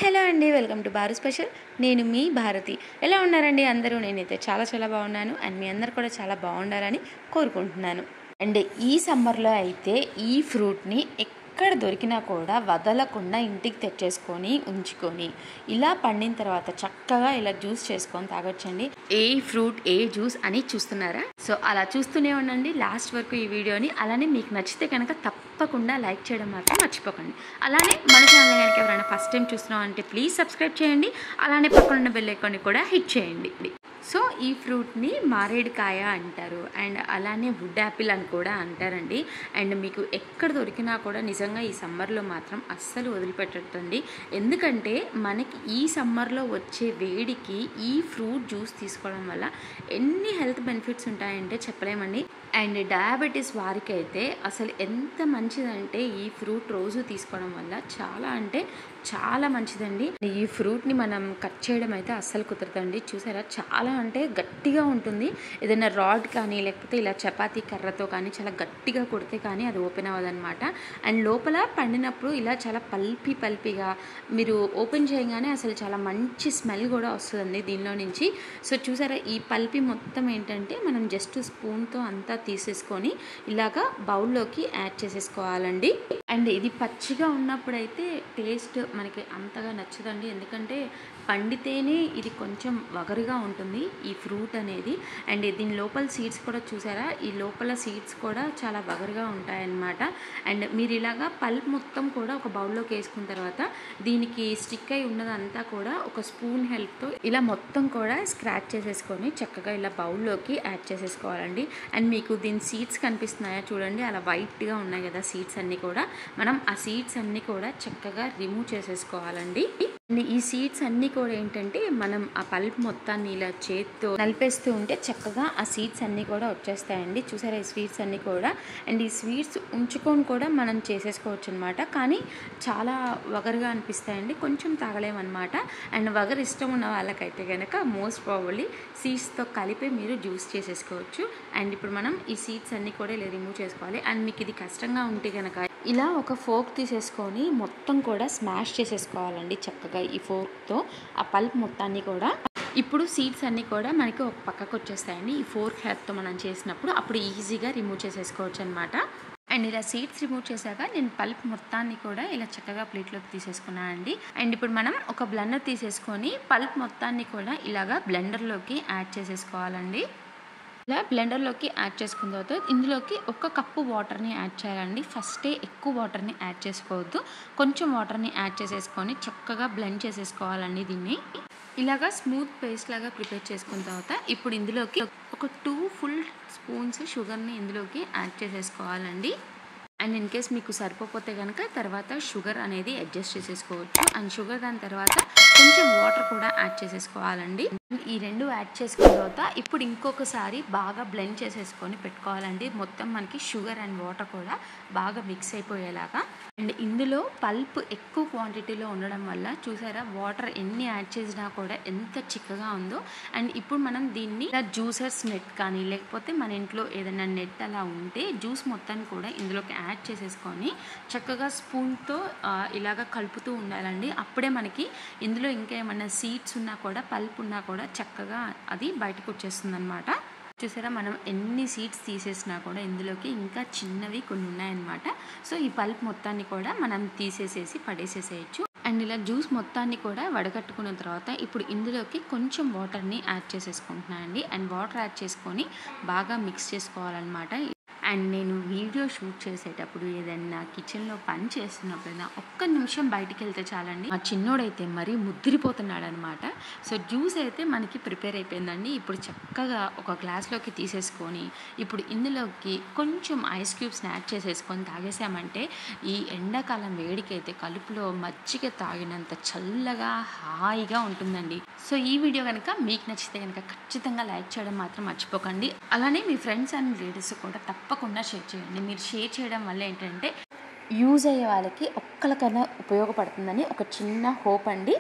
Hello అండి, welcome to bar special. నేను మీ భారతి. ఎలా ఉన్నారండి అందరూ? నేనైతే చాలా బాగున్నాను. అండ్ మీ అందరు కూడా చాలా బాగుండాలని కోరుకుంటున్నాను. అండ్ ఈ సమ్మర్లో అయితే ఈ ఫ్రూట్ని ఎక్కడ దొరికినా కూడా వదలకుండా ఇంటికి తెచ్చేసుకొని ఉంచుకొని ఇలా పండిన తర్వాత చక్కగా ఇలా జ్యూస్ చేసుకొని తాగొచ్చండి. ఏ ఫ్రూట్ ఏ జ్యూస్ అని చూస్తున్నారా? సో అలా చూస్తూనే ఉండండి లాస్ట్ వరకు ఈ వీడియోని. అలానే మీకు నచ్చితే కనుక తప్పకుండా లైక్ చేయడం మాత్రం మర్చిపోకండి. అలానే మన ఛానల్ కనుక ఎవరైనా ఫస్ట్ టైం చూస్తున్నాం అంటే ప్లీజ్ సబ్స్క్రైబ్ చేయండి. అలానే పక్కన ఉన్న బెల్ ఐకాన్ని కూడా హిట్ చేయండి. సో ఈ ఫ్రూట్ని మారేడుకాయ అంటారు, అండ్ అలానే వుడ్ యాపిల్ అని కూడా అంటారండి. అండ్ మీకు ఎక్కడ దొరికినా కూడా నిజంగా ఈ సమ్మర్లో మాత్రం అస్సలు వదిలిపెట్టండి. ఎందుకంటే మనకి ఈ సమ్మర్లో వచ్చే వేడికి ఈ ఫ్రూట్ జ్యూస్ తీసుకోవడం వల్ల ఎన్ని హెల్త్ బెనిఫిట్స్ ఉంటాయంటే చెప్పలేమండి. అండ్ డయాబెటీస్ వారికి అయితే అసలు ఎంత మంచిదంటే ఈ ఫ్రూట్ రోజు తీసుకోవడం వల్ల చాలా అంటే చాలా మంచిదండి. ఈ ఫ్రూట్ని మనం కట్ చేయడం అయితే అస్సలు కుదరదండి. చూసారా, చాలా అంటే గట్టిగా ఉంటుంది. ఏదైనా రాడ్ కానీ లేకపోతే ఇలా చపాతీ కర్రతో కానీ చాలా గట్టిగా కొడితే కానీ అది ఓపెన్ అవ్వదన్నమాట. అండ్ లోపల పండినప్పుడు ఇలా చాలా పల్పీగా మీరు ఓపెన్ చేయగానే అసలు చాలా మంచి స్మెల్ కూడా వస్తుందండి దీనిలో నుంచి. సో చూసారా, ఈ పల్పి మొత్తం ఏంటంటే మనం జస్ట్ స్పూన్తో అంతా తీసేసుకొని ఇలాగా బౌల్లోకి యాడ్ చేసేసుకోవాలండి. అండ్ ఇది పచ్చిగా ఉన్నప్పుడైతే టేస్ట్ మనకి అంతగా నచ్చదండి. ఎందుకంటే పండితేనే ఇది కొంచెం వగరుగా ఉంటుంది ఈ ఫ్రూట్ అనేది. అండ్ దీని లోపల సీడ్స్ కూడా చూసారా, ఈ లోపల సీడ్స్ కూడా చాలా వగరుగా ఉంటాయన్నమాట. అండ్ మీరు ఇలాగా పల్ప్ మొత్తం కూడా ఒక బౌల్లోకి వేసుకున్న తర్వాత దీనికి స్టిక్ అయి ఉన్నదంతా కూడా ఒక స్పూన్ హెల్ప్తో ఇలా మొత్తం కూడా స్క్రాచ్ చేసేసుకొని చక్కగా ఇలా బౌల్లోకి యాడ్ చేసేసుకోవాలండి. అండ్ మీకు దీని సీడ్స్ కనిపిస్తున్నాయా చూడండి, అలా వైట్గా ఉన్నాయి కదా సీడ్స్ అన్నీ కూడా. మనం ఆ సీడ్స్ అన్నీ కూడా చక్కగా రిమూవ్ చేసేసుకోవాలండి. ఈ సీడ్స్ అన్నీ కూడా ఏంటంటే మనం ఆ పల్ప్ మొత్తాన్ని ఇలా చేత్తో నలిపేస్తూ ఉంటే చక్కగా ఆ సీడ్స్ అన్నీ కూడా వచ్చేస్తాయండి. చూసారా ఈ స్వీట్స్ అన్నీ కూడా. అండ్ ఈ స్వీట్స్ ఉంచుకొని కూడా మనం చేసేసుకోవచ్చు అనమాట. కానీ చాలా వగరుగా అనిపిస్తాయండి, కొంచెం తాగలేమన్నమాట. అండ్ వగరు ఇష్టం ఉన్న వాళ్ళకైతే కనుక మోస్ట్ ప్రాబబ్లీ సీడ్స్తో కలిపి మీరు జ్యూస్ చేసేసుకోవచ్చు. అండ్ ఇప్పుడు మనం ఈ సీడ్స్ అన్నీ కూడా ఇలా రిమూవ్ చేసుకోవాలి. అండ్ మీకు ఇది కష్టంగా ఉంటే కనుక ఇలా ఒక ఫోర్క్ తీసేసుకొని మొత్తం కూడా స్మాష్ చేసేసుకోవాలండి చక్కగా ఈ ఫోర్క్తో ఆ పల్ప్ మొత్తాన్ని కూడా. ఇప్పుడు సీడ్స్ అన్నీ కూడా మనకి ఒక పక్కకు వచ్చేస్తాయండి ఈ ఫోర్క్ హెల్ప్తో మనం చేసినప్పుడు. అప్పుడు ఈజీగా రిమూవ్ చేసేసుకోవచ్చు అనమాట. అండ్ ఇలా సీడ్స్ రిమూవ్ చేశాక నేను పల్ప్ మొత్తాన్ని కూడా ఇలా చక్కగా ప్లేట్లోకి తీసేసుకున్నానండి. అండ్ ఇప్పుడు మనం ఒక బ్లెండర్ తీసేసుకొని పల్ప్ మొత్తాన్ని కూడా ఇలాగా బ్లెండర్లోకి యాడ్ చేసేసుకోవాలండి. ఇలా బ్లెండర్లోకి యాడ్ చేసుకున్న తర్వాత ఇందులోకి 1 కప్పు వాటర్ని యాడ్ చేయాలండి. ఫస్టే ఎక్కువ వాటర్ని యాడ్ చేసుకోవద్దు, కొంచెం వాటర్ని యాడ్ చేసేసుకొని చక్కగా బ్లెండ్ చేసేసుకోవాలండి. దీన్ని ఇలాగా స్మూత్ పేస్ట్ లాగా ప్రిపేర్ చేసుకున్న తర్వాత ఇప్పుడు ఇందులోకి ఒక 2 ఫుల్ స్పూన్స్ షుగర్ని ఇందులోకి యాడ్ చేసేసుకోవాలండి. అండ్ ఇన్ కేస్ మీకు సరిపోతే కనుక తర్వాత షుగర్ అనేది అడ్జస్ట్ చేసేసుకోవచ్చు. అండ్ షుగర్ దాని తర్వాత కొంచెం వాటర్ కూడా యాడ్ చేసేసుకోవాలండి. ఈ 2 యాడ్ చేసుకున్న తర్వాత ఇప్పుడు ఇంకొకసారి బాగా బ్లెండ్ చేసేసుకొని పెట్టుకోవాలండి. మొత్తం మనకి షుగర్ అండ్ వాటర్ కూడా బాగా మిక్స్ అయిపోయేలాగా. అండ్ ఇందులో పల్ప్ ఎక్కువ క్వాంటిటీలో ఉండడం వల్ల చూసారా వాటర్ ఎన్ని యాడ్ చేసినా కూడా ఎంత చిక్కగా ఉందో. అండ్ ఇప్పుడు మనం దీన్ని ఇలా జ్యూసర్స్ నెట్ కానీ లేకపోతే మన ఇంట్లో ఏదైనా నెట్ అలా ఉంటే జ్యూస్ మొత్తాన్ని కూడా ఇందులోకి యాడ్ చేసేసుకొని చక్కగా స్పూన్తో ఇలాగ కలుపుతూ ఉండాలండి. అప్పుడే మనకి ఇందులో ఇంకా ఏమన్నా సీడ్స్ ఉన్నా కూడా పల్ప్ ఉన్నా కూడా చక్కగా అది బయటకు వచ్చేస్తుంది అనమాట. చూసారా, మనం ఎన్ని సీడ్స్ తీసేసినా కూడా ఇందులోకి ఇంకా చిన్నవి కొన్ని ఉన్నాయన్నమాట. సో ఈ పల్ప్ మొత్తాన్ని కూడా మనం తీసేసేసి పడేసేసేయచ్చు. అండ్ ఇలా జ్యూస్ మొత్తాన్ని కూడా వడగట్టుకున్న తర్వాత ఇప్పుడు ఇందులోకి కొంచెం వాటర్ని యాడ్ చేసేసుకుంటున్నానండి. అండ్ వాటర్ యాడ్ చేసుకొని బాగా మిక్స్ చేసుకోవాలన్నమాట. అండ్ నేను వీడియో షూట్ చేసేటప్పుడు ఏదైనా కిచెన్లో పని చేస్తున్నప్పుడైనా 1 నిమిషం బయటికి వెళ్తే చాలండి, మా చిన్నోడైతే మరీ ముద్దిరిపోతున్నాడు అనమాట. సో జ్యూస్ అయితే మనకి ప్రిపేర్ అయిపోయిందండి. ఇప్పుడు చక్కగా ఒక గ్లాస్లోకి తీసేసుకొని ఇప్పుడు ఇందులోకి కొంచెం ఐస్ క్యూబ్స్ని యాడ్ చేసేసుకొని తాగేసామంటే ఈ ఎండాకాలం వేడికైతే కలుపులో మజ్జిగ తాగినంత చల్లగా హాయిగా ఉంటుందండి. సో ఈ వీడియో కనుక మీకు నచ్చితే కనుక ఖచ్చితంగా లైక్ చేయడం మాత్రం మర్చిపోకండి. అలానే మీ ఫ్రెండ్స్ అండ్ రిలేటివ్స్ కూడా తప్పకుండా షేర్ చేయండి. మీరు షేర్ చేయడం వల్ల ఏంటంటే యూజ్ అయ్యే వాళ్ళకి ఒక్కరికైనా ఉపయోగపడుతుందని ఒక చిన్న హోప్ అండి.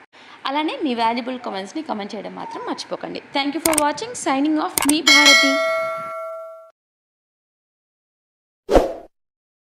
అలానే మీ వాల్యుబుల్ కామెంట్స్ని కామెంట్ చేయడం మాత్రం మర్చిపోకండి. Thank you for watching. Signing off మీ భారతి.